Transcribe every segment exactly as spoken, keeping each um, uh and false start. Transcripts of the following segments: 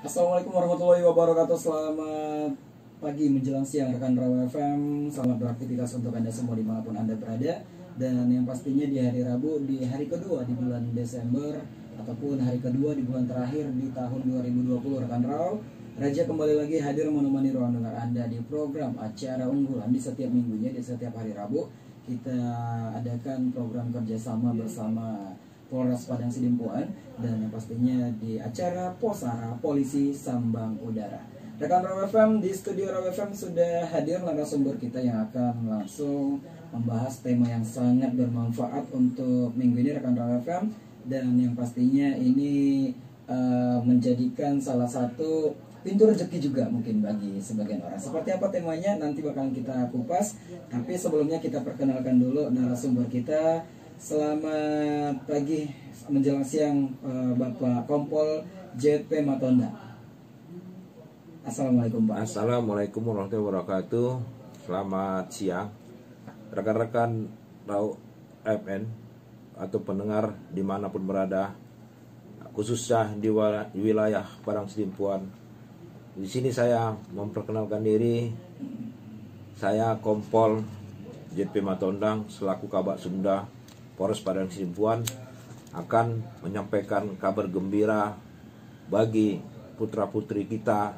Assalamualaikum warahmatullahi wabarakatuh. Selamat pagi menjelang siang rekan Rawa F M. Selamat beraktivitas untuk Anda semua dimanapun Anda berada. Dan yang pastinya di hari Rabu, di hari kedua di bulan Desember, ataupun hari kedua di bulan terakhir di tahun dua ribu dua puluh, rekan Raw, Raja kembali lagi hadir menemani ruang dengar Anda di program acara unggulan di setiap minggunya, di setiap hari Rabu. Kita adakan program kerjasama bersama Polres Padang Sidimpuan, dan yang pastinya di acara Posara Polisi Sambang Udara. Rekan Raw F M, di studio Raw F M sudah hadir narasumber kita yang akan langsung membahas tema yang sangat bermanfaat untuk minggu ini, rekan Raw F M, dan yang pastinya ini uh, menjadikan salah satu pintu rezeki juga mungkin bagi sebagian orang. Seperti apa temanya nanti bakalan kita kupas, tapi sebelumnya kita perkenalkan dulu narasumber kita. Selamat pagi menjelang siang Bapak Kompol J P Matonda. Assalamualaikum Pak. Assalamualaikum warahmatullahi wabarakatuh. Selamat siang rekan-rekan Raw F M atau pendengar dimanapun berada, khususnya di wilayah Padang Sidimpuan. Di sini saya memperkenalkan diri. Saya Kompol J P Matondang selaku Kabak Sumda Polres Padang Sidimpuan akan menyampaikan kabar gembira bagi putra-putri kita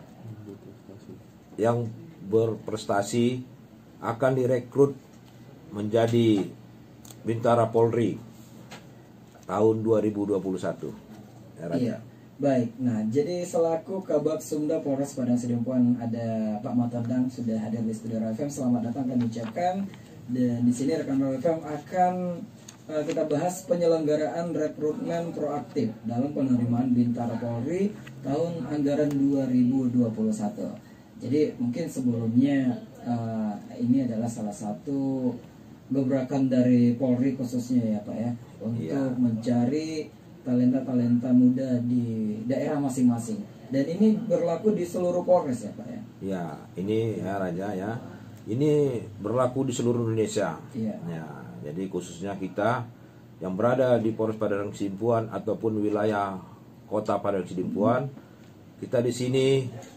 yang berprestasi akan direkrut menjadi Bintara Polri tahun dua ribu dua puluh satu. Ya, iya, baik. Nah, jadi selaku Kabak Sumda Polres Padang Sidimpuan ada Pak Matondang sudah hadir di studio Raw F M. Selamat datang kami ucapkan. Dan di sini rekan Raw F M akan kita bahas penyelenggaraan rekrutmen proaktif dalam penerimaan Bintara Polri tahun anggaran dua ribu dua puluh satu. Jadi mungkin sebelumnya uh, ini adalah salah satu gebrakan dari Polri khususnya ya Pak ya, untuk ya. mencari talenta-talenta muda di daerah masing-masing. Dan ini berlaku di seluruh Polres ya Pak ya? Ya, ini ya Raja ya, ini berlaku di seluruh Indonesia. Iya. Ya. Jadi khususnya kita yang berada di Polres Padang Sidimpuan ataupun wilayah Kota Padang Sidimpuan, kita di sini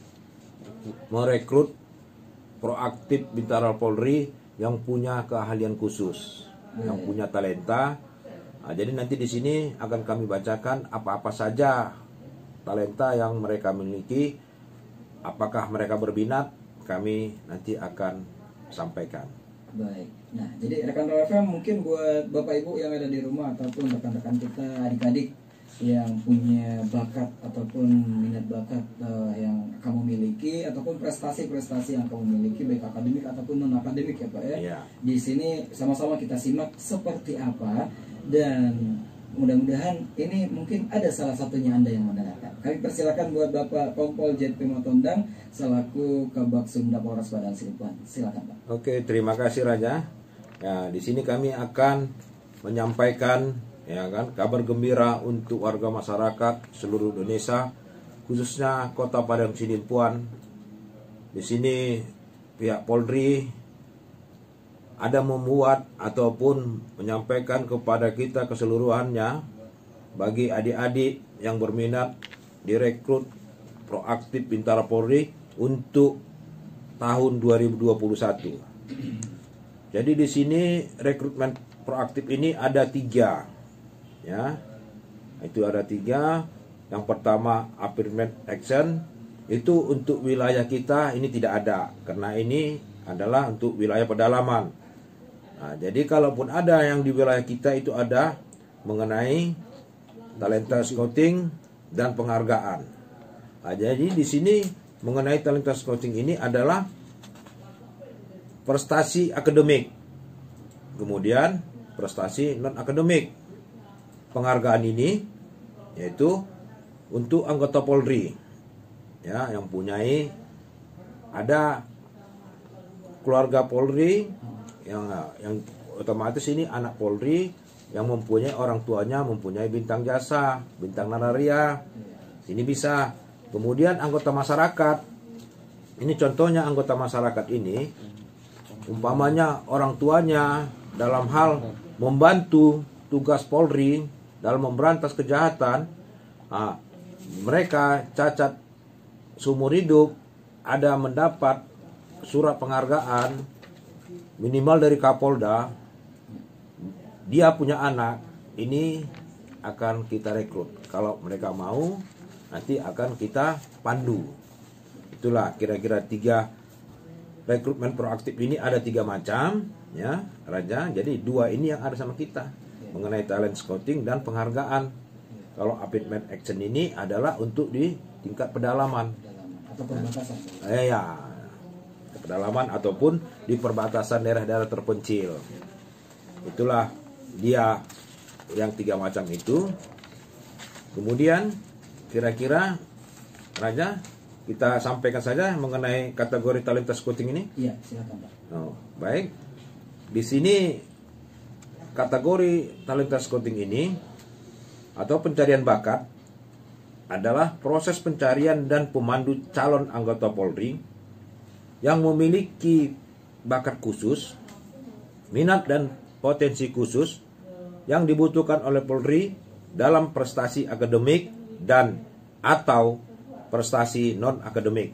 merekrut proaktif Bintara Polri yang punya keahlian khusus, hmm. yang punya talenta. Nah, jadi nanti di sini akan kami bacakan apa-apa saja talenta yang mereka miliki. Apakah mereka berminat, kami nanti akan sampaikan. Baik, nah jadi rekan Raw F M, mungkin buat Bapak Ibu yang ada di rumah ataupun rekan-rekan kita adik-adik yang punya bakat ataupun minat bakat uh, yang kamu miliki ataupun prestasi-prestasi yang kamu miliki baik akademik ataupun non akademik ya Pak ya. Yeah. Di sini sama-sama kita simak seperti apa, dan mudah-mudahan ini mungkin ada salah satunya Anda yang mendengarkan. Kami persilakan buat Bapak Kompol J P Matondang selaku Kabak Sumda Polres Padang Sidimpuan. Silakan Pak. Oke, terima kasih Raja. Ya, di sini kami akan menyampaikan ya kan kabar gembira untuk warga masyarakat seluruh Indonesia, khususnya Kota Padang Sidimpuan. Di sini pihak Polri ada membuat ataupun menyampaikan kepada kita keseluruhannya bagi adik-adik yang berminat direkrut proaktif Bintara Polri untuk tahun dua ribu dua puluh satu. Jadi di sini rekrutmen proaktif ini ada tiga, ya, itu ada tiga. Yang pertama affirmative action, itu untuk wilayah kita ini tidak ada karena ini adalah untuk wilayah pedalaman. Nah, jadi kalaupun ada yang di wilayah kita itu ada mengenai talenta scouting dan penghargaan. Nah, jadi di sini mengenai talenta scouting ini adalah prestasi akademik, kemudian prestasi non akademik. Penghargaan ini yaitu untuk anggota Polri, ya, yang punyai ada keluarga Polri. Yang, yang otomatis ini anak Polri yang mempunyai orang tuanya mempunyai bintang jasa, bintang nararia, ini bisa. Kemudian anggota masyarakat, ini contohnya anggota masyarakat ini, umpamanya orang tuanya dalam hal membantu tugas Polri dalam memberantas kejahatan, nah, mereka cacat seumur hidup ada mendapat surat penghargaan minimal dari Kapolda, dia punya anak, ini akan kita rekrut. Kalau mereka mau, nanti akan kita pandu. Itulah kira-kira tiga rekrutmen proaktif ini, ada tiga macam, ya Raja. Jadi dua ini yang ada sama kita mengenai talent scouting dan penghargaan. Kalau appointment action ini adalah untuk di tingkat pedalaman atau perbatasan. Eh ya, pedalaman ataupun di perbatasan daerah-daerah terpencil. Itulah dia yang tiga macam itu. Kemudian kira-kira Raja, kita sampaikan saja mengenai kategori talenta scouting ini. Iya, silakan Pak. Oh, baik. Di sini kategori talenta scouting ini atau pencarian bakat adalah proses pencarian dan pemandu calon anggota Polri yang memiliki bakat khusus, minat dan potensi khusus yang dibutuhkan oleh Polri dalam prestasi akademik dan atau prestasi non-akademik.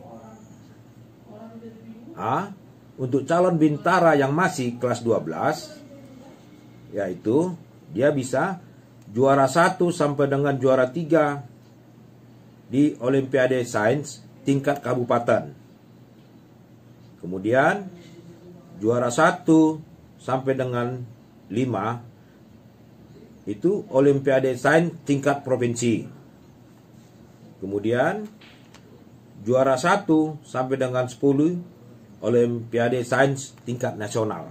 A. Untuk calon bintara yang masih kelas dua belas, yaitu dia bisa juara satu sampai dengan juara tiga di Olimpiade Sains tingkat kabupaten. Kemudian juara satu sampai dengan lima itu Olimpiade Sains tingkat provinsi. Kemudian juara satu sampai dengan sepuluh Olimpiade Sains tingkat nasional.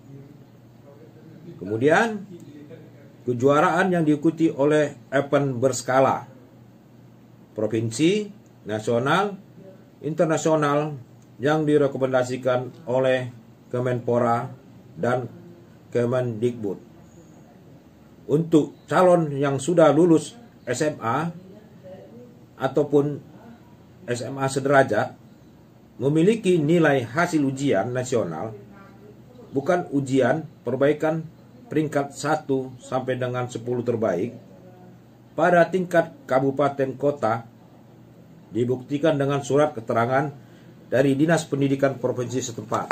Kemudian kejuaraan yang diikuti oleh event berskala provinsi, nasional, internasional yang direkomendasikan oleh Kemenpora dan Kemendikbud. Untuk calon yang sudah lulus S M A ataupun S M A sederajat memiliki nilai hasil ujian nasional, bukan ujian perbaikan peringkat satu sampai dengan sepuluh terbaik pada tingkat kabupaten kota, dibuktikan dengan surat keterangan dari Dinas Pendidikan Provinsi setempat.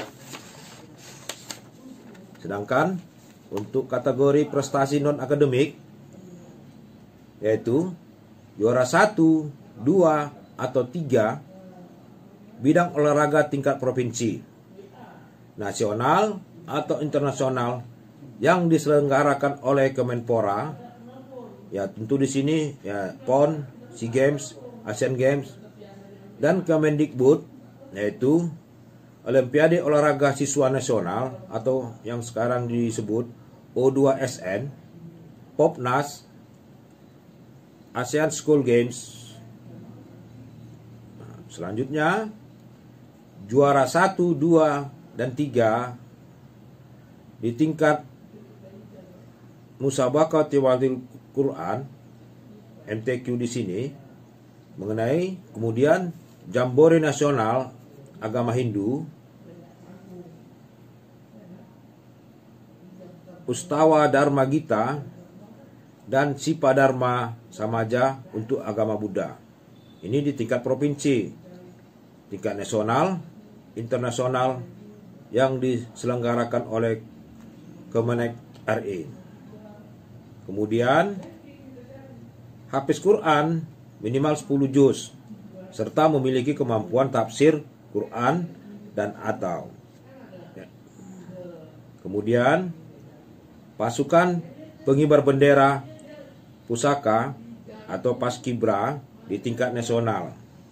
Sedangkan untuk kategori prestasi non-akademik, yaitu juara satu, dua, atau tiga bidang olahraga tingkat provinsi, nasional atau internasional yang diselenggarakan oleh Kemenpora, ya tentu di sini ya P O N, SEA Games, Asian Games, dan Kemendikbud, yaitu Olimpiade Olahraga Siswa Nasional atau yang sekarang disebut O dua S N, Popnas, ASEAN School Games. Nah, selanjutnya juara satu, dua, dan tiga di tingkat Musabaqah Tilawatil Quran M T Q di sini mengenai, kemudian Jambore Nasional Agama Hindu, Ustawa Dharma Gita, dan Sipa Dharma Samaja untuk agama Buddha. Ini di tingkat provinsi, tingkat nasional, internasional yang diselenggarakan oleh Kemenek R I. Kemudian hafiz Quran minimal sepuluh juz serta memiliki kemampuan tafsir Quran dan atau. Kemudian pasukan pengibar bendera pusaka atau paskibra di tingkat nasional.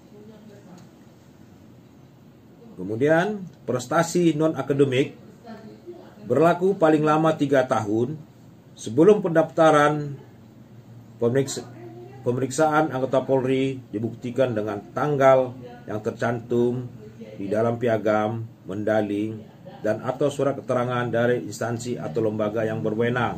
Kemudian prestasi non-akademik berlaku paling lama tiga tahun sebelum pendaftaran pemeriksa, pemeriksaan anggota Polri dibuktikan dengan tanggal yang tercantum di dalam piagam, mendaling, dan atau surat keterangan dari instansi atau lembaga yang berwenang.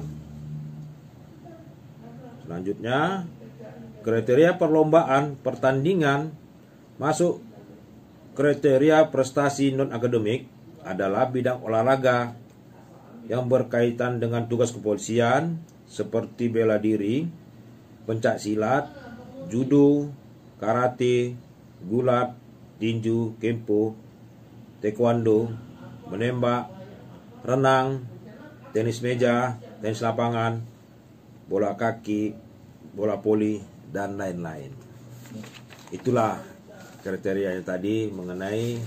Selanjutnya, kriteria perlombaan pertandingan masuk kriteria prestasi non-akademik adalah bidang olahraga yang berkaitan dengan tugas kepolisian seperti bela diri, pencak silat, judo, karate, gulat, tinju, kempo, taekwondo, menembak, renang, tenis meja, tenis lapangan, bola kaki, bola voli, dan lain-lain. Itulah kriterianya tadi mengenai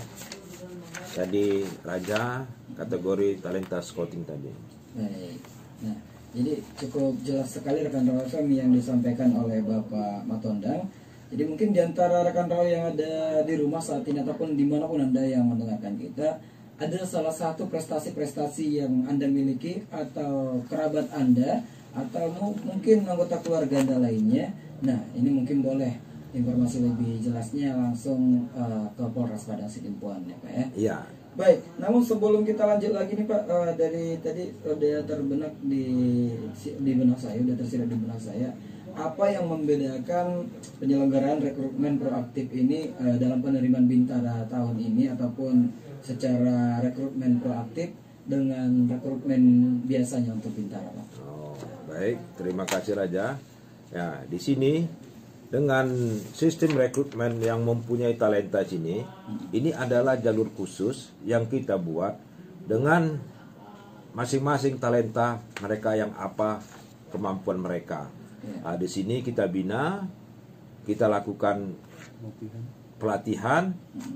tadi Raja kategori talenta scouting tadi. Baik. Nah, jadi cukup jelas sekali rekan Raw F M yang disampaikan oleh Bapak Matondang. Jadi mungkin diantara rekan Raw yang ada di rumah saat ini ataupun dimanapun Anda yang mendengarkan kita, ada salah satu prestasi-prestasi yang Anda miliki atau kerabat Anda atau mungkin anggota keluarga Anda lainnya. Nah, ini mungkin boleh informasi lebih jelasnya langsung uh, ke Polres Padang Sidimpuan ya Pak ya. Iya. Baik, namun sebelum kita lanjut lagi nih Pak, uh, dari tadi udah terbenak di di benak saya, udah tersirat di benak saya, apa yang membedakan penyelenggaraan rekrutmen proaktif ini uh, dalam penerimaan Bintara tahun ini ataupun secara rekrutmen proaktif dengan rekrutmen biasanya untuk Bintara Pak? Oh, baik, terima kasih Raja. Ya, di sini dengan sistem rekrutmen yang mempunyai talenta sini, ini adalah jalur khusus yang kita buat dengan masing-masing talenta mereka yang apa kemampuan mereka. Nah, di sini kita bina, kita lakukan pelatihan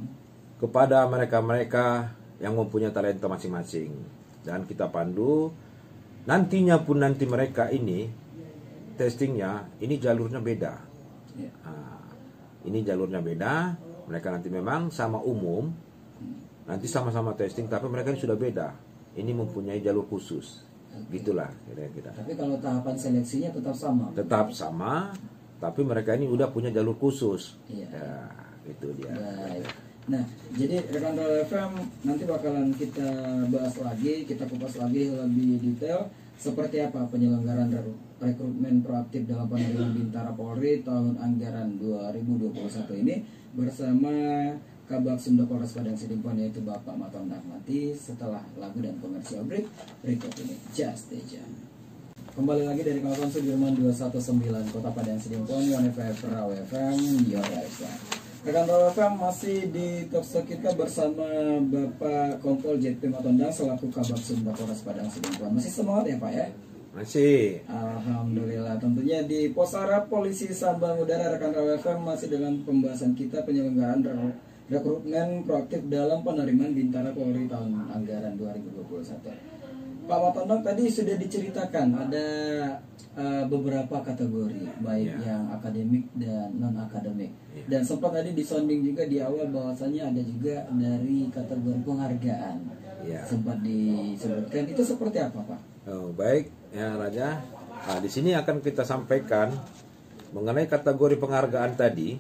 kepada mereka-mereka yang mempunyai talenta masing-masing, dan kita pandu. Nantinya pun nanti mereka ini testingnya, ini jalurnya beda. Nah, ini jalurnya beda. Mereka nanti memang sama umum, nanti sama-sama testing, tapi mereka ini sudah beda. Ini mempunyai jalur khusus. Gitulah kira-kira. Tapi kalau tahapan seleksinya tetap sama. Tetap sama, tapi mereka ini udah punya jalur khusus. Iya. Ya, itu dia. Baik. Nah, jadi rekan Raw F M nanti bakalan kita bahas lagi, kita kupas lagi lebih detail seperti apa penyelenggaraan rekrutmen proaktif dalam penerimaan Bintara Polri tahun anggaran dua ribu dua puluh satu ini bersama Kabak Sumda Polres Padang Sidimpuan yaitu Bapak Matondang. Nanti setelah lagu dan komersial break berikut ini. Just stay tuned. Kembali lagi dari kawasan Sudirman dua satu sembilan Kota Padang Sidimpuan, One F M Raw F M, your lifestyle. Rekan Raw F M masih di talkshow kita bersama Bapak Kompol J P Matondang selaku Kabak Sumda Polres Padang Sidimpuan. Masih semangat ya Pak ya? Masih. Alhamdulillah. Tentunya di Posara Polisi Sambang Udara rekan Raw F M masih dengan pembahasan kita penyelenggaraan rekrutmen proaktif dalam penerimaan Bintara Polri tahun anggaran dua ribu dua puluh satu. Pak Matondang tadi sudah diceritakan ada uh, beberapa kategori baik ya. yang akademik dan non akademik ya. Dan sempat tadi disonding juga di awal bahwasannya ada juga dari kategori penghargaan ya. Sempat disebutkan itu seperti apa Pak? Oh, baik ya Raja. Nah, di sini akan kita sampaikan mengenai kategori penghargaan tadi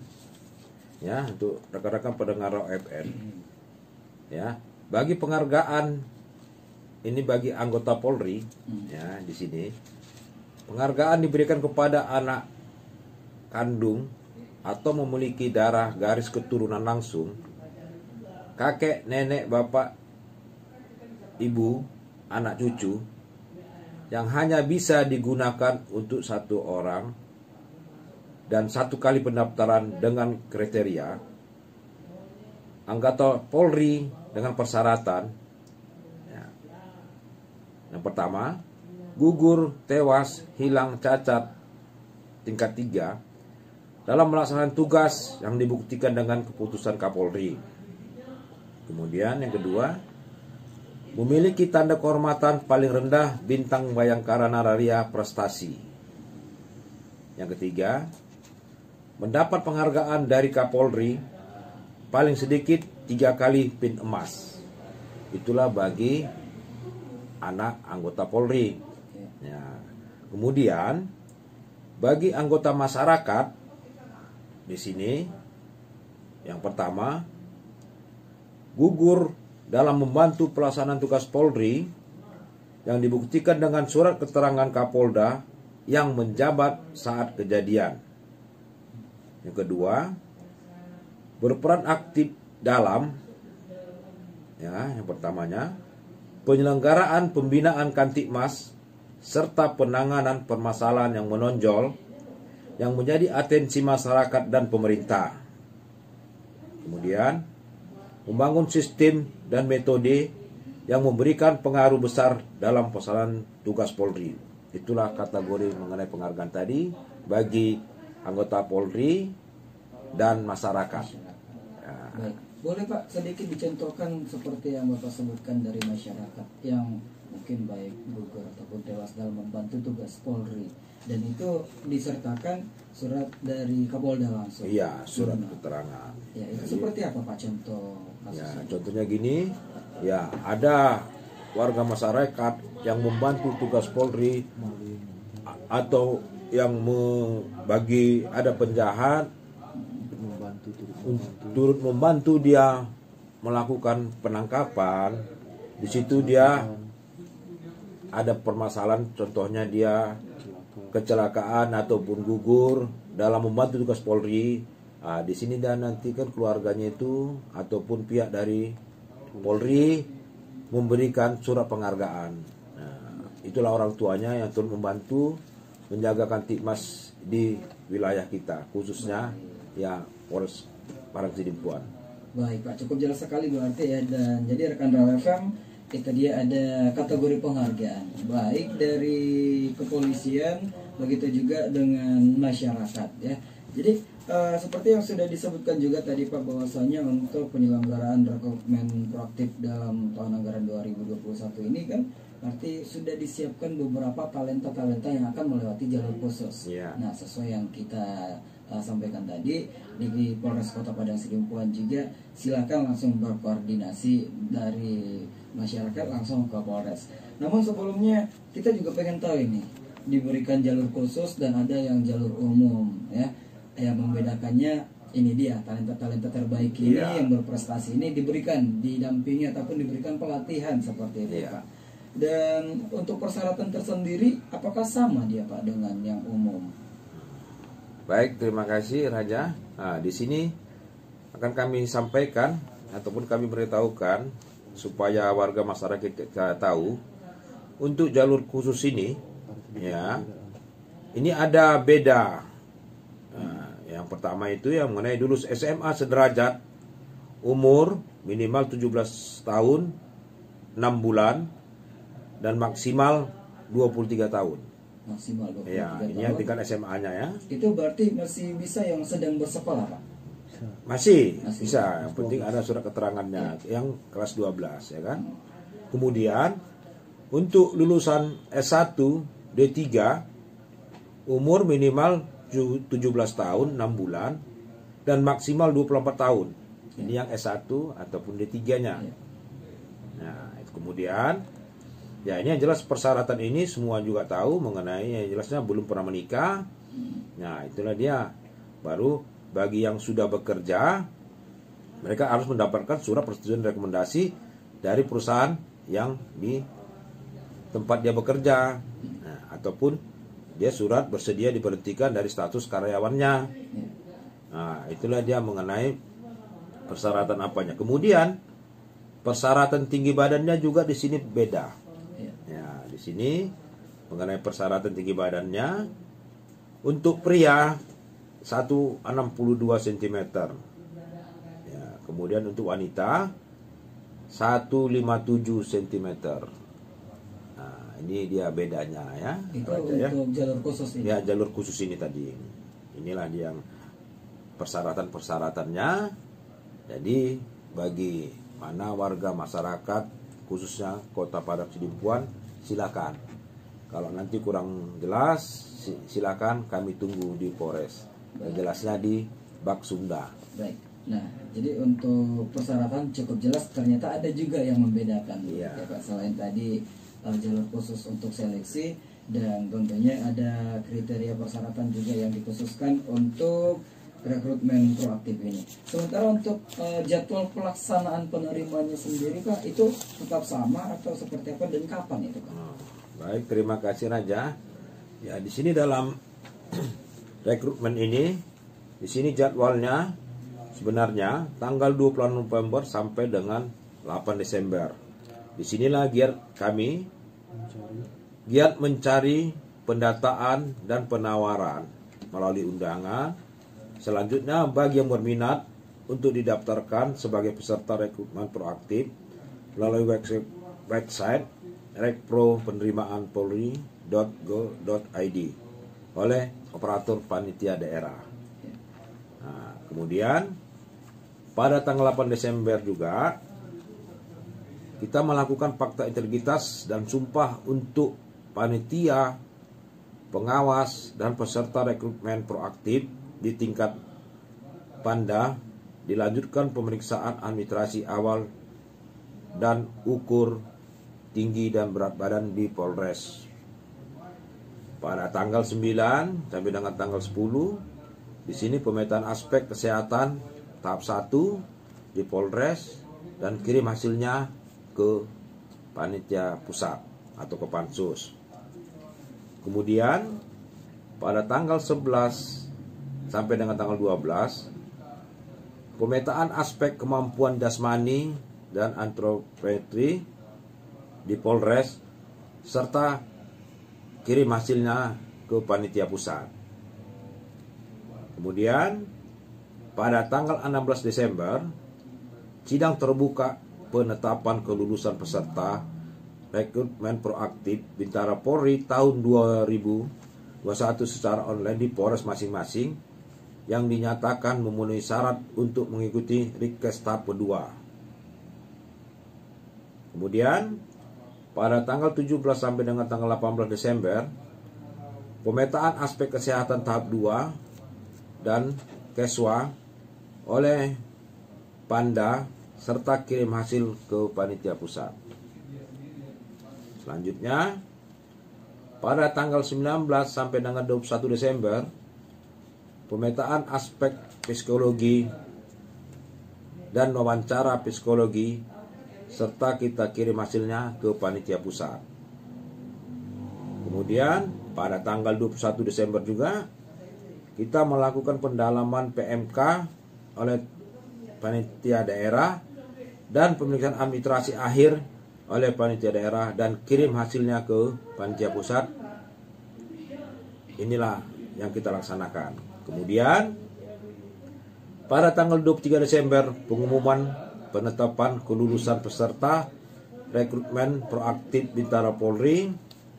ya untuk rekan-rekan pendengar Raw F M. Ya, bagi penghargaan ini bagi anggota Polri ya di sini penghargaan diberikan kepada anak kandung atau memiliki darah garis keturunan langsung, kakek, nenek, bapak, ibu, anak cucu yang hanya bisa digunakan untuk satu orang dan satu kali pendaftaran dengan kriteria anggota Polri dengan persyaratan. Yang pertama, gugur, tewas, hilang, cacat tingkat tiga dalam melaksanakan tugas yang dibuktikan dengan keputusan Kapolri. Kemudian yang kedua, memiliki tanda kehormatan paling rendah bintang Bayangkara Nararia Prestasi. Yang ketiga, mendapat penghargaan dari Kapolri paling sedikit tiga kali pin emas. Itulah bagi anak anggota Polri. Ya. Kemudian bagi anggota masyarakat di sini yang pertama gugur dalam membantu pelaksanaan tugas Polri yang dibuktikan dengan surat keterangan Kapolda yang menjabat saat kejadian. Yang kedua, berperan aktif dalam ya, yang pertamanya penyelenggaraan pembinaan Kamtibmas serta penanganan permasalahan yang menonjol yang menjadi atensi masyarakat dan pemerintah. kemudian membangun sistem dan metode yang memberikan pengaruh besar dalam pelaksanaan tugas Polri. Itulah kategori mengenai penghargaan tadi bagi anggota Polri dan masyarakat. Ya. Baik. Boleh Pak sedikit dicontohkan seperti yang Bapak sebutkan dari masyarakat yang mungkin baik gugur ataupun tewas dalam membantu tugas Polri, dan itu disertakan surat dari Kapolda langsung. Iya, surat Nah, keterangan. ya, itu Jadi, seperti apa Pak contoh ya, kasusnya? contohnya gini, ya ada warga masyarakat yang membantu tugas Polri a- atau yang membagi ada penjahat turut membantu dia melakukan penangkapan. Di situ dia ada permasalahan, contohnya dia kecelakaan ataupun gugur dalam membantu tugas Polri. Nah, di sini dan nanti kan keluarganya itu ataupun pihak dari Polri memberikan surat penghargaan. Nah, itulah orang tuanya yang turut membantu menjaga Kamtibmas di wilayah kita, khususnya ya Polres Parang Sidimpuan. Baik Pak, cukup jelas sekali berarti ya. Dan jadi rekan Raw F M, itu dia ada kategori penghargaan baik dari kepolisian, begitu juga dengan masyarakat ya. Jadi uh, seperti yang sudah disebutkan juga tadi Pak, bahwasanya untuk penyelenggaraan rekrutmen proaktif dalam tahun anggaran dua ribu dua puluh satu ini kan berarti sudah disiapkan beberapa talenta-talenta yang akan melewati jalur khusus. Yeah. Nah, sesuai yang kita uh, sampaikan tadi di Polres Kota Padang Sidimpuan juga, silakan langsung berkoordinasi dari masyarakat langsung ke Polres. Namun sebelumnya kita juga pengen tahu ini, diberikan jalur khusus dan ada yang jalur umum ya. Yang membedakannya ini dia, talenta-talenta terbaik ini Yeah. yang berprestasi ini diberikan, didampingi ataupun diberikan pelatihan seperti itu Yeah. Pak. Dan untuk persyaratan tersendiri apakah sama dia Pak dengan yang umum? Baik, terima kasih Raja. Nah, di sini akan kami sampaikan ataupun kami beritahukan supaya warga masyarakat kita tahu untuk jalur khusus ini, ya, ini ada beda. Nah, yang pertama itu yang mengenai lulus S M A sederajat, umur minimal tujuh belas tahun, enam bulan, dan maksimal dua puluh tiga tahun. Maksimal dua puluh tiga Ya, tahun. ini yang tingkat S M A-nya ya. Itu berarti masih bisa yang sedang bersekolah Pak? Masih, Masih. bisa. Yang penting ada surat keterangannya yang kelas dua belas ya kan. Kemudian untuk lulusan S satu D tiga umur minimal tujuh belas tahun, enam bulan, dan maksimal dua puluh empat tahun. Ini yang S satu ataupun D tiga-nya. Ya. Nah, itu kemudian ya ini yang jelas persyaratan ini semua juga tahu mengenai, yang jelasnya belum pernah menikah. Nah, itulah dia. Baru bagi yang sudah bekerja, mereka harus mendapatkan surat persetujuan rekomendasi dari perusahaan yang di tempat dia bekerja. Nah, ataupun dia surat bersedia diberhentikan dari status karyawannya. Ya. Nah, itulah dia mengenai persyaratan apanya. Kemudian persyaratan tinggi badannya juga di sini beda. Ya. Ya, di sini mengenai persyaratan tinggi badannya untuk pria seratus enam puluh dua sentimeter. Ya, kemudian untuk wanita seratus lima puluh tujuh sentimeter. Nah, ini dia bedanya ya. Itu Raja, ya. untuk jalur khusus ini. Ya, jalur khusus ini tadi. Inilah dia yang persyaratan-persyaratannya. Jadi bagi mana warga masyarakat khususnya Kota Padang Sidimpuan, silakan. Kalau nanti kurang jelas, silakan kami tunggu di Polres. Yang jelasnya di Bak Sunda. Baik. Nah, jadi untuk persyaratan cukup jelas, ternyata ada juga yang membedakan. Iya. Ya Pak, selain tadi uh, jalur khusus untuk seleksi, dan tentunya ada kriteria persyaratan juga yang dikhususkan untuk rekrutmen proaktif ini. Sementara untuk uh, jadwal pelaksanaan penerimanya sendiri Pak, itu tetap sama atau seperti apa dan kapan itu Pak? Oh, baik, terima kasih Raja. Ya, di sini dalam rekrutmen ini, di sini jadwalnya sebenarnya tanggal dua puluh November sampai dengan delapan Desember. Di sinilah giat kami, giat mencari pendataan dan penawaran melalui undangan. Selanjutnya bagi yang berminat untuk didaftarkan sebagai peserta rekrutmen proaktif melalui website rekpro penerimaan polri dot go dot i d oleh operator panitia daerah. Nah, kemudian pada tanggal delapan Desember juga kita melakukan fakta integritas dan sumpah untuk panitia, pengawas, dan peserta rekrutmen proaktif di tingkat Panda. Dilanjutkan pemeriksaan administrasi awal dan ukur tinggi dan berat badan di Polres. Pada tanggal sembilan sampai dengan tanggal sepuluh, di sini pemetaan aspek kesehatan tahap satu di Polres dan kirim hasilnya ke panitia pusat atau ke Pansus. Kemudian pada tanggal sebelas sampai dengan tanggal dua belas, pemetaan aspek kemampuan jasmani dan antropometri di Polres serta kirim hasilnya ke panitia pusat. Kemudian pada tanggal enam belas Desember, sidang terbuka penetapan kelulusan peserta rekrutmen proaktif Bintara Polri tahun dua ribu dua puluh satu secara online di Polres masing-masing yang dinyatakan memenuhi syarat untuk mengikuti request tahap kedua. Kemudian pada tanggal tujuh belas sampai dengan tanggal delapan belas Desember, pemetaan aspek kesehatan tahap dua dan Keswa oleh Panda serta kirim hasil ke panitia pusat. Selanjutnya pada tanggal sembilan belas sampai dengan dua puluh satu Desember, pemetaan aspek psikologi dan wawancara psikologi serta kita kirim hasilnya ke panitia pusat. Kemudian pada tanggal dua puluh satu Desember juga kita melakukan pendalaman P M K oleh panitia daerah dan pemeriksaan administrasi akhir oleh panitia daerah dan kirim hasilnya ke panitia pusat. Inilah yang kita laksanakan. Kemudian pada tanggal dua puluh tiga Desember, pengumuman penetapan kelulusan peserta rekrutmen proaktif Bintara Polri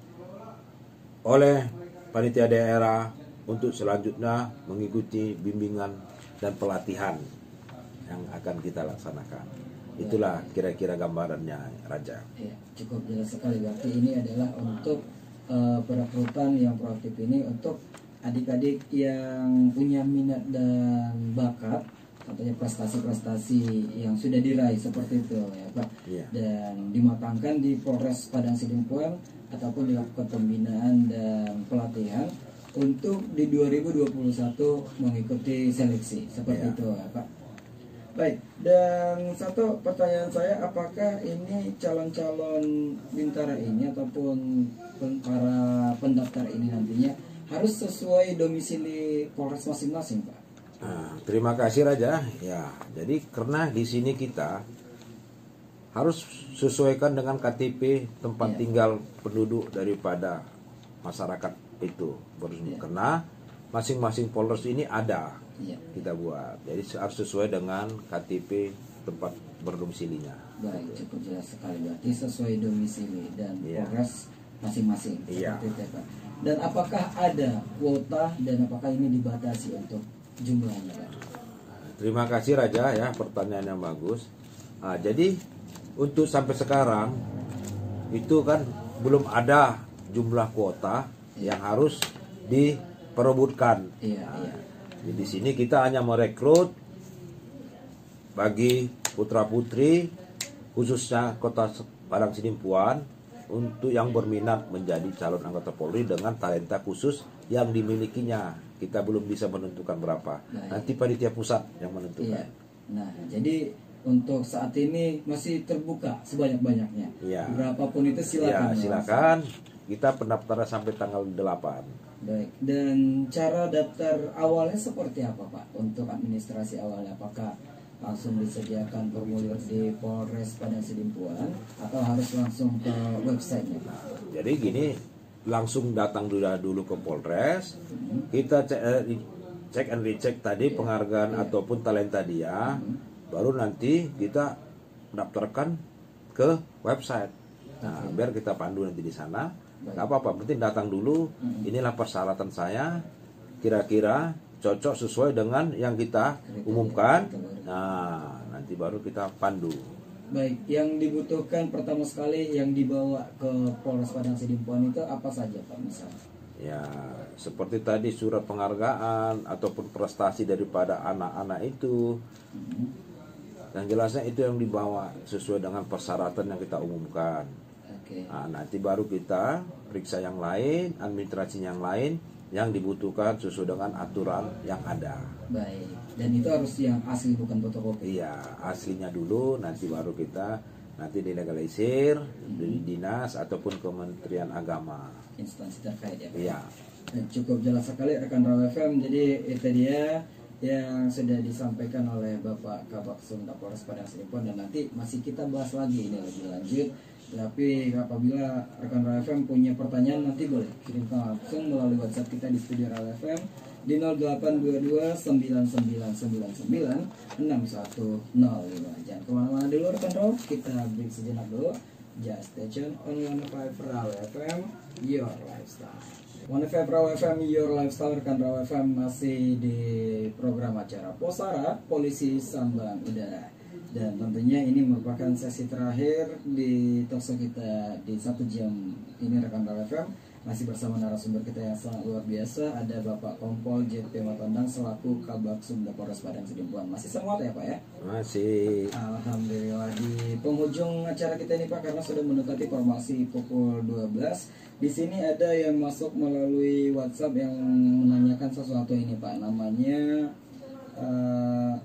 oleh panitia daerah untuk selanjutnya mengikuti bimbingan dan pelatihan yang akan kita laksanakan. Itulah kira-kira gambarannya, Raja. Ya, cukup jelas sekali. Berarti ini adalah untuk uh, perekrutan yang proaktif ini untuk adik-adik yang punya minat dan bakat, katanya prestasi-prestasi yang sudah diraih seperti itu ya Pak, yeah. Dan dimatangkan di Polres Padang Sidimpuan ataupun dilakukan pembinaan dan pelatihan untuk di dua ribu dua puluh satu mengikuti seleksi seperti yeah. itu ya Pak. Baik, dan satu pertanyaan saya, apakah ini calon-calon Bintara ini ataupun para pendaftar ini nantinya harus sesuai domisili Polres masing-masing, Pak? Nah, terima kasih Raja. Ya, jadi karena di sini kita harus sesuaikan dengan K T P tempat ya. tinggal penduduk daripada masyarakat itu. Ya. Karena masing-masing Polres ini ada ya. kita buat. Jadi harus sesuai dengan K T P tempat berdomisilinya. Baik, cukup jelas sekali. Berarti sesuai domisili dan ya. Polres masing-masing. Iya. Seperti itu, Pak. Dan apakah ada kuota dan apakah ini dibatasi untuk jumlahnya, Pak? Terima kasih Raja ya, pertanyaan yang bagus. Nah, jadi untuk sampai sekarang itu kan belum ada jumlah kuota ya. yang harus diperebutkan. Iya, nah, iya. Jadi di sini kita hanya merekrut bagi putra-putri khususnya Kota Padang Sidimpuan untuk yang berminat menjadi calon anggota Polri dengan talenta khusus yang dimilikinya. Kita belum bisa menentukan berapa. Nah, nanti panitia pusat yang menentukan. Iya. Nah, jadi untuk saat ini masih terbuka sebanyak-banyaknya. Iya. Berapapun itu silakan. Ya, silakan. Kita pendaftaran sampai tanggal delapan. Baik. Dan cara daftar awalnya seperti apa, Pak? Untuk administrasi awalnya, apakah langsung disediakan formulir di Polres Padang Sidimpuan atau harus langsung ke websitenya? Nah, jadi gini, langsung datang dulu dulu ke Polres, hmm. kita cek and recheck tadi Iya. penghargaan Iya. ataupun talenta dia, Mhm. baru nanti kita daftarkan ke website. Nah, Oke. biar kita pandu nanti di sana. Baik. Nggak apa-apa, penting datang dulu. Mhm. Inilah persyaratan saya, kira-kira cocok sesuai dengan yang kita Kriteria. umumkan. Kriteria. Nah, nanti baru kita pandu. Baik, yang dibutuhkan pertama sekali yang dibawa ke Polres Padang Sidimpuan itu apa saja Pak misalnya? Ya, seperti tadi surat penghargaan ataupun prestasi daripada anak-anak itu. Mhm. Yang jelasnya itu yang dibawa sesuai dengan persyaratan yang kita umumkan. Oke. Nah, nanti baru kita periksa yang lain, administrasi yang lain yang dibutuhkan sesuai dengan aturan yang ada. Baik, dan itu harus yang asli bukan fotokopi. Iya, aslinya dulu, nanti baru kita nanti dilegalisir dari dinas ataupun Kementerian Agama. Instansi terkait ya Pak? Iya. Dan cukup jelas sekali rekan Raw F M. Jadi itu dia yang sudah disampaikan oleh Bapak Kabak Sumda Polres Padang Sidimpuan, dan nanti masih kita bahas lagi ini lebih lanjut. Tapi apabila rekan Raw F M punya pertanyaan, nanti boleh kirimkan langsung melalui WhatsApp kita di studio Raw F M di nol delapan dua dua sembilan sembilan sembilan sembilan enam satu nol lima. Jangan kemana-mana dulu rekan Raw, kita break sejenak dulu. Just stay tune on one oh five Raw F M, your lifestyle. one oh five Raw F M, your lifestyle. Rekan Raw F M masih di program acara Posara, Polisi Sambang Udara. Dan tentunya ini merupakan sesi terakhir di talkshow kita di satu jam ini rekan Raw F M. Masih bersama narasumber kita yang sangat luar biasa, ada Bapak Kompol J P Matondang selaku Kabak Sumda Polres Padang Sidimpuan. Masih semangat ya Pak ya? Masih. Alhamdulillah, di penghujung acara kita ini Pak, karena sudah mendekati formasi pukul dua belas. Di sini ada yang masuk melalui WhatsApp yang menanyakan sesuatu ini Pak. Namanya uh,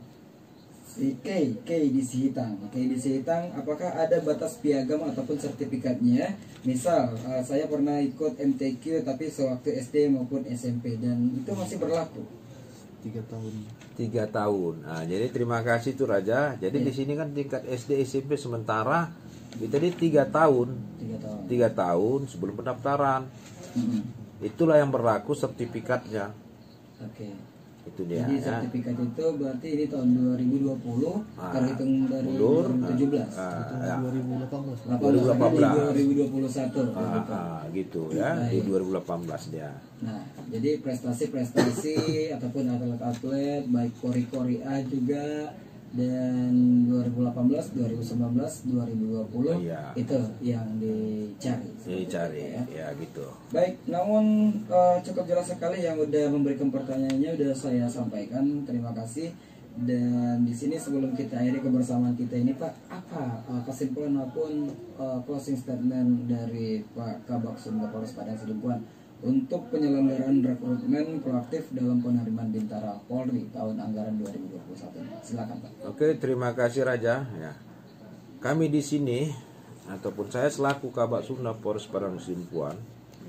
si K, K di Sihitang. K di Sihitang, apakah ada batas piagam ataupun sertifikatnya? Misal, uh, saya pernah ikut M T Q tapi sewaktu S D maupun S M P, dan itu masih berlaku. tiga tahun. Tiga tahun. Nah, jadi terima kasih tuh Raja. Jadi Iya. di sini kan tingkat S D S M P sementara kita di tiga tahun. Tiga tahun. Tiga tahun sebelum pendaftaran. Mhm. Itulah yang berlaku sertifikatnya. Oke. Itu dia. Jadi Ya. sertifikat itu berarti ini tahun dua ribu dua puluh Ah, terhitung dari mundur, dua ribu tujuh belas. ah, Itu ya. dua ribu delapan belas. delapan dua ribu delapan belas. dua ribu dua puluh satu. Ah, ah, gitu ya. Di dua ribu delapan belas dia. Nah, jadi prestasi-prestasi ataupun atlet-atlet baik Kori-Kori A juga, dan dua ribu delapan belas, dua ribu sembilan belas, dua ribu dua puluh Iya. itu yang dicari. Ini cari Ya. ya gitu. Baik, namun eh, cukup jelas sekali yang udah memberikan pertanyaannya udah saya sampaikan. Terima kasih. Dan di sini sebelum kita akhiri kebersamaan kita ini Pak, apa eh, kesimpulan maupun eh, closing statement dari Pak Kabak Sumda Polres Padang Sidimpuan untuk penyelenggaraan rekrutmen proaktif dalam penerimaan Bintara Polri tahun anggaran dua ribu dua puluh satu? Silakan Pak. Oke, terima kasih Raja. Ya, kami di sini ataupun saya selaku Kabak Sumda Polres Padang Sidimpuan,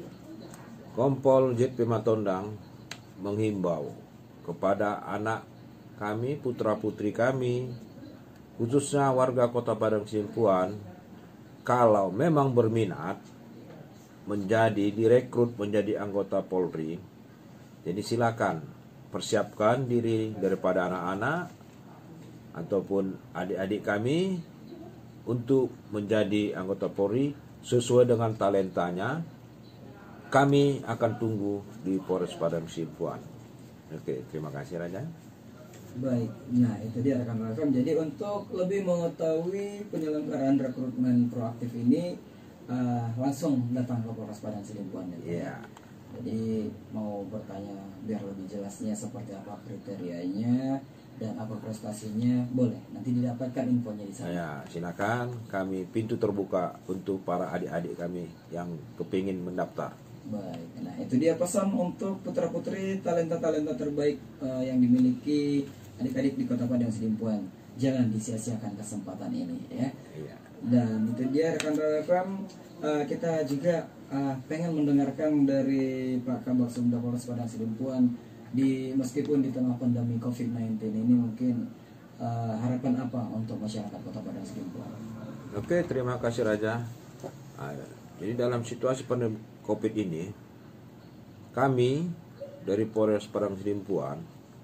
Kompol J P Matondang menghimbau kepada anak kami, putra putri kami, khususnya warga Kota Padang Sidimpuan, kalau memang berminat menjadi direkrut menjadi anggota Polri, jadi silakan persiapkan diri daripada anak-anak ataupun adik-adik kami untuk menjadi anggota Polri sesuai dengan talentanya. Kami akan tunggu di Polres Padang Sidimpuan. Oke, terima kasih Raja. Baik, nah itu dia rekan F M. Jadi untuk lebih mengetahui penyelenggaraan rekrutmen proaktif ini, uh, langsung datang ke Polres Padang Sidimpuan ya Pak? Iya. Jadi mau bertanya biar lebih jelasnya seperti apa kriterianya dan apa prestasinya, boleh nanti didapatkan infonya di sana. Saya silakan, kami pintu terbuka untuk para adik-adik kami yang kepingin mendaftar. Baik, nah itu dia pesan untuk putra-putri talenta-talenta terbaik uh, yang dimiliki adik-adik di Kota Padang Sidimpuan. Jangan disia-siakan kesempatan ini ya. Iya. Dan itu dia rekan F M, uh, kita juga uh, pengen mendengarkan dari Pak Kabak Sumda Polres Padang Sidimpuan di meskipun di tengah pandemi covid sembilan belas ini mungkin uh, harapan apa untuk masyarakat Kota Padang Sidimpuan? Oke, terima kasih Raja. Nah, jadi dalam situasi pandemi Covid ini, kami dari Polres Padang Sidimpuan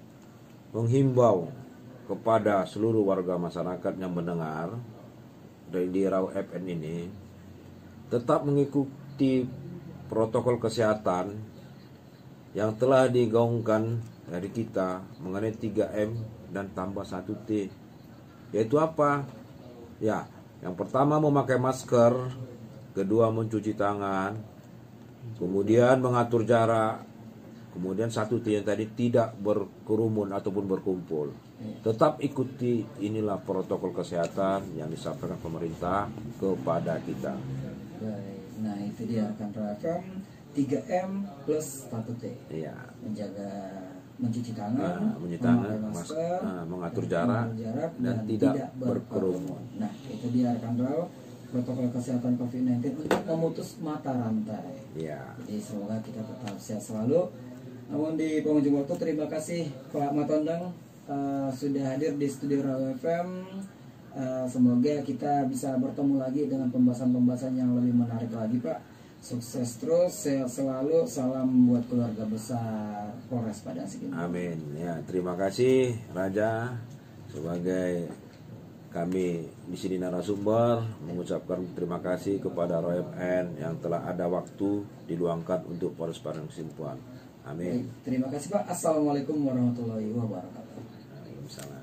menghimbau kepada seluruh warga masyarakat yang mendengar dari di Raw F M ini tetap mengikuti protokol kesehatan yang telah digaungkan dari kita mengenai tiga M dan tambah satu T. Yaitu apa? Ya, yang pertama memakai masker, kedua mencuci tangan, kemudian mengatur jarak, kemudian satu T yang tadi tidak berkerumun ataupun berkumpul. Tetap ikuti inilah protokol kesehatan yang disampaikan pemerintah kepada kita. Baik, nah itu dia rekan Raw F M, tiga M plus satu T. Iya. Menjaga mencuci tangan, Nah, mencuci tangan, memakai mas- masker, nah, mengatur jarak, mengatur jarak, dan tidak berkerumun. berkerumun. Nah, itu dia rekan Raw, protokol kesehatan covid sembilan belas untuk memutus mata rantai. Iya. Jadi semoga kita tetap sehat selalu. Namun di penghujung waktu, terima kasih Pak Matondang uh, sudah hadir di studio Raw F M. Uh, semoga kita bisa bertemu lagi dengan pembahasan-pembahasan yang lebih menarik lagi, Pak. Sukses terus, sehat selalu. Salam buat keluarga besar Polres Padang Sidempuan. Amin. Ya, terima kasih Raja sebagai kami di sini narasumber mengucapkan terima kasih kepada Raw F M yang telah ada waktu diluangkan untuk Polres Padang Sidempuan. Amin. Baik, terima kasih Pak. Assalamualaikum warahmatullahi wabarakatuh. Waalaikumsalam.